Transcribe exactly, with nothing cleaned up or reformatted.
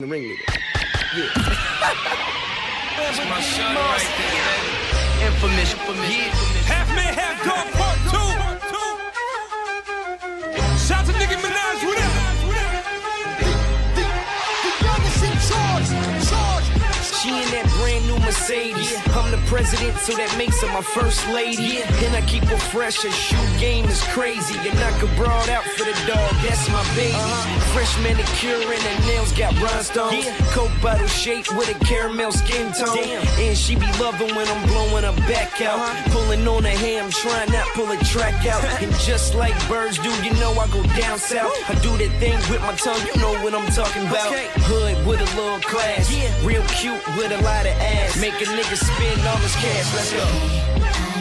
the ringleader. Yeah. That's my shot right there, baby. Infamous, infamous, infamous. Half man, half dog, part two. Shout to Nicki Minaj, what up? The youngest in charge, charge. She in that brand new Mercedes. I'm the president, so that makes her my first lady. And I keep her fresh, her shoe game is crazy. And I could broad out for the dog, that's my baby. Fresh manicure and her nails got rhinestones. Coke bottle shaped with a caramel skin tone. And she be loving when I'm blowing her back out. Pulling on her hair, I'm trying not pull a track out. And just like birds do, you know I go down south. I do that thing with my tongue, you know what I'm talking about. Hood with a little class, real cute with a lot of ass. Make a nigga spend all his cash, let's go.